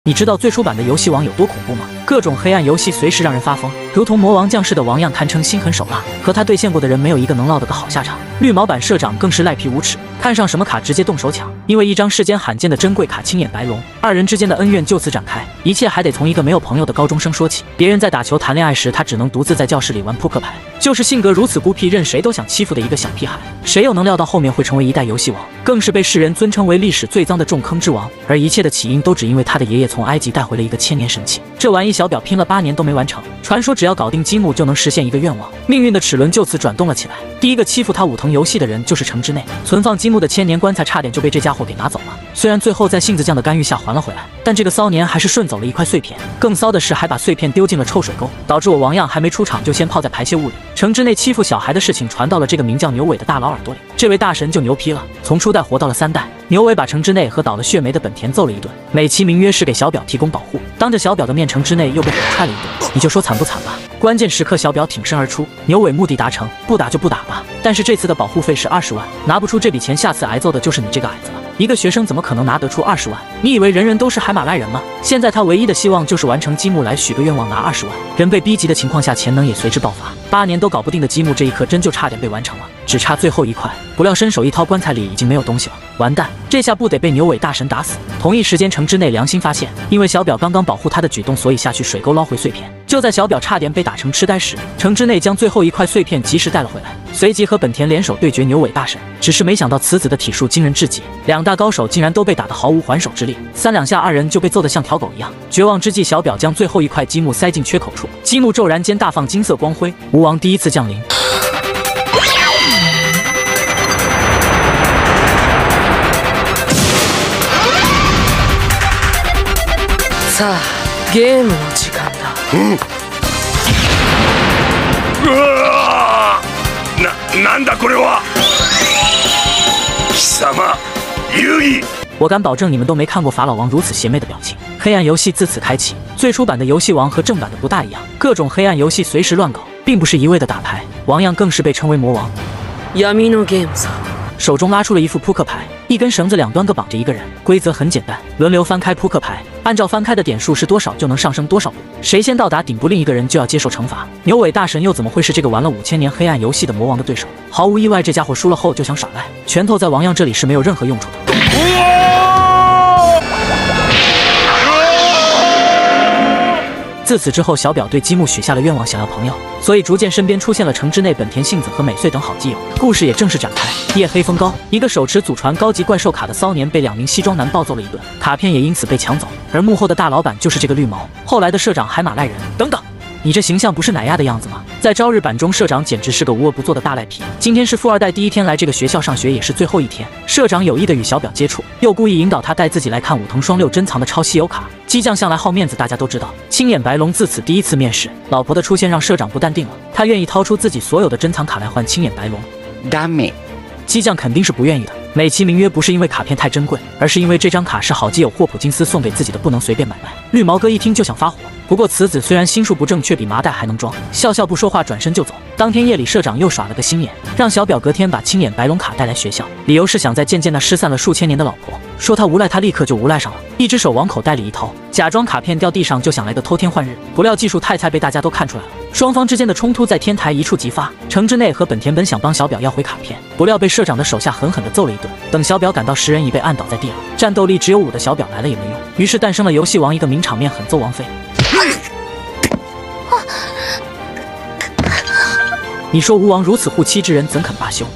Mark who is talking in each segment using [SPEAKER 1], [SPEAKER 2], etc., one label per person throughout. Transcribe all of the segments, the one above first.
[SPEAKER 1] 你知道最初版的游戏王有多恐怖吗？各种黑暗游戏随时让人发疯，如同魔王降世的王样，堪称心狠手辣，和他对线过的人没有一个能落得个好下场。绿毛版社长更是赖皮无耻，看上什么卡直接动手抢，因为一张世间罕见的珍贵卡青眼白龙，二人之间的恩怨就此展开。一切还得从一个没有朋友的高中生说起。别人在打球谈恋爱时，他只能独自在教室里玩扑克牌，就是性格如此孤僻，任谁都想欺负的一个小屁孩。谁又能料到后面会成为一代游戏王，更是被世人尊称为历史最脏的重坑之王。而一切的起因都只因为他的爷爷从埃及带回了一个千年神器，这玩意小表拼了8年都没完成。传说只要搞定积木就能实现一个愿望，命运的齿轮就此转动了起来。第一个欺负他武藤游戏的人就是城之内，存放积木的千年棺材差点就被这家伙给拿走了。虽然最后在杏子酱的干预下还了回来，但这个骚年还是顺走了一块碎片。更骚的是还把碎片丢进了臭水沟，导致我王样还没出场就先泡在排泄物里。城之内欺负小孩的事情传到了这个名叫牛尾的大佬耳朵里，这位大神就牛批了，从初代活到了3代。牛尾把城之内和倒了血霉的本田揍了一顿，美其名曰是给小表提供保护，当着小表的面城之内又被狠踹了一顿，你就说惨不惨吧。关键时刻小表挺身而出，牛尾目的达成，不打就不打吧。但是这次的保护费是20万，拿不出这笔钱，下次挨揍的就是你这个矮子了。一个学生怎么可能拿得出20万？你以为人人都是海马赖人吗？现在他唯一的希望就是完成积木来许个愿望拿20万。人被逼急的情况下，潜能也随之爆发。8年都搞不定的积木，这一刻真就差点被完成了，只差最后一块。不料伸手一掏，棺材里已经没有东西了，完蛋！这下不得被牛尾大神打死。同一时间，城之内良心发现，因为小表刚刚保护他的举动，所以下去水沟捞回碎片。就在小表差点被打成痴呆时，城之内将最后一块碎片及时带了回来，随即和本田联手对决牛尾大神。只是没想到此子的体术惊人至极，两大高手竟然都被打得毫无还手之力，3两下二人就被揍得像条狗一样。绝望之际，小表将最后一块积木塞进缺口处，积木骤然间大放金色光辉，吴王第一次降临。
[SPEAKER 2] さあ、ゲームの時間だ。
[SPEAKER 3] なんだこれは。貴様、遊戯。
[SPEAKER 1] 我敢保证你们都没看过法老王如此邪魅的表情。黑暗游戏自此开启，最初版的游戏王和正版的不大一样，各种黑暗游戏随时乱搞，并不是一味的打牌。王样更是被称为魔王。
[SPEAKER 2] 闇のゲームさ。
[SPEAKER 1] 手中拉出了一副扑克牌，一根绳子两端各绑着一个人，规则很简单，轮流翻开扑克牌，按照翻开的点数是多少就能上升多少步，谁先到达顶部，另一个人就要接受惩罚。牛尾大神又怎么会是这个玩了5000年黑暗游戏的魔王的对手？毫无意外，这家伙输了后就想耍赖，拳头在王样这里是没有任何用处的。自此之后，小表对积木许下了愿望，想要朋友，所以逐渐身边出现了城之内、本田杏子和美穗等好基友。故事也正式展开。夜黑风高，一个手持祖传高级怪兽卡的骚年被2名西装男暴揍了一顿，卡片也因此被抢走。而幕后的大老板就是这个绿毛，后来的社长海马赖人。等等，你这形象不是奶丫的样子吗？在朝日版中，社长简直是个无恶不作的大赖皮。今天是富二代第1天来这个学校上学，也是最后一天。社长有意的与小表接触，又故意引导他带自己来看武藤双六珍藏的超稀有卡。激将向来好面子，大家都知道。青眼白龙自此第一次面试，老婆的出现让社长不淡定了，他愿意掏出自己所有的珍藏卡来换青眼白龙。
[SPEAKER 4] ダメ。
[SPEAKER 1] 激将肯定是不愿意的，美其名曰不是因为卡片太珍贵，而是因为这张卡是好基友霍普金斯送给自己的，不能随便买卖。绿毛哥一听就想发火，不过此子虽然心术不正，却比麻袋还能装，笑笑不说话，转身就走。当天夜里，社长又耍了个心眼，让小表隔天把青眼白龙卡带来学校，理由是想再见见那失散了数千年的老婆。说他无赖，他立刻就无赖上了，一只手往口袋里一掏，假装卡片掉地上就想来个偷天换日。不料技术太菜，被大家都看出来了。双方之间的冲突在天台一触即发。城之内和本田本想帮小表要回卡片，不料被社长的手下狠狠地揍了一顿。等小表赶到时，人已被按倒在地了，战斗力只有5的小表来了也没用，于是诞生了游戏王一个名场面，狠揍王妃。你说吴王如此护妻之人，怎肯罢休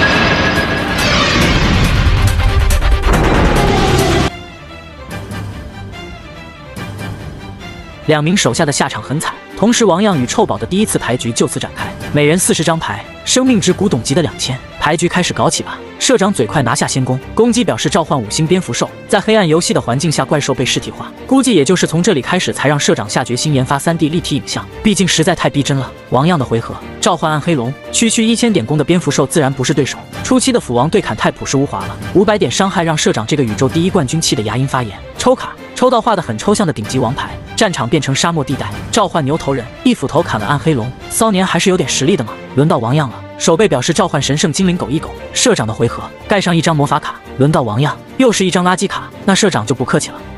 [SPEAKER 1] ？2名手下的下场很惨，同时王样与臭宝的第一次牌局就此展开，每人40张牌，生命值古董级的2000。牌局开始，搞起吧！社长嘴快拿下先攻，攻击表示召唤5星蝙蝠兽。在黑暗游戏的环境下，怪兽被实体化，估计也就是从这里开始才让社长下决心研发3D 立体影像，毕竟实在太逼真了。王样的回合召唤暗黑龙，区1000点攻的蝙蝠兽自然不是对手。初期的斧王对砍太朴实无华了，500点伤害让社长这个宇宙第1冠军气的牙龈发炎。抽卡，抽到画的很抽象的顶级王牌，战场变成沙漠地带，召唤牛头人，一斧头砍了暗黑龙。骚年还是有点实力的嘛。轮到王样了，手背表示召唤神圣精灵狗一狗。社长的回合盖上一张魔法卡，轮到王样，又是一张垃圾卡，那社长就不客气了。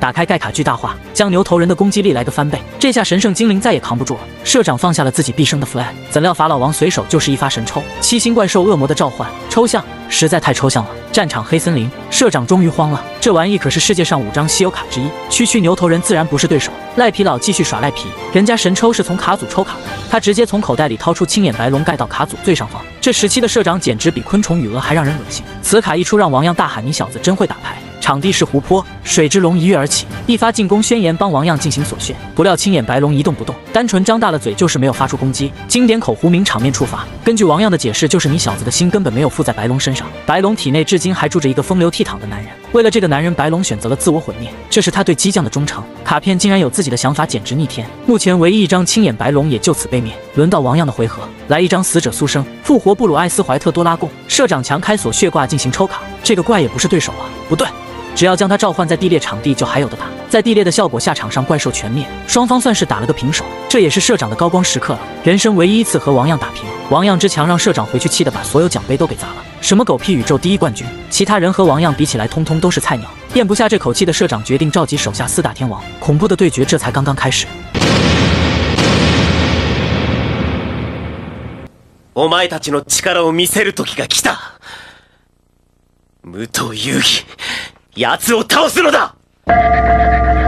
[SPEAKER 1] 打开盖卡巨大化，将牛头人的攻击力来个翻倍。这下神圣精灵再也扛不住了，社长放下了自己毕生的 flag， 怎料法老王随手就是一发神抽，七星怪兽恶魔的召唤，抽象，实在太抽象了。战场黑森林，社长终于慌了，这玩意可是世界上5张稀有卡之一，区牛头人自然不是对手。赖皮佬继续耍赖皮，人家神抽是从卡组抽卡的，他直接从口袋里掏出青眼白龙盖到卡组最上方。这时期的社长简直比昆虫与鹅还让人恶心。此卡一出，让王样大喊：“你小子真会打牌！”场地是湖泊，水之龙一跃而起，一发进攻宣言帮王样进行所炫。不料青眼白龙一动不动，单纯张大了嘴，就是没有发出攻击。经典口胡鸣场面触发。根据王样的解释，就是你小子的心根本没有附在白龙身上，白龙体内至今还住着一个风流倜傥的男人。为了这个男人，白龙选择了自我毁灭，这是他对激将的忠诚。卡片竟然有自己的想法，简直逆天。目前唯一一张青眼白龙也就此被灭。轮到王样的回合，来一张死者苏生，复活布鲁艾斯怀特多拉贡。社长强开锁血挂进行抽卡，这个怪也不是对手啊，不对。只要将他召唤在地裂场地，就还有的打。在地裂的效果下，场上怪兽全灭，双方算是打了个平手。这也是社长的高光时刻了，人生唯一一次和王样打平。王样之强让社长回去气得把所有奖杯都给砸了。什么狗屁宇宙第一冠军，其他人和王样比起来，通通都是菜鸟。咽不下这口气的社长决定召集手下4大天王，恐怖的对决这才刚刚开始。
[SPEAKER 4] お前たちの力を見せる時が来た。武藤遊戯、奴を倒すのだ。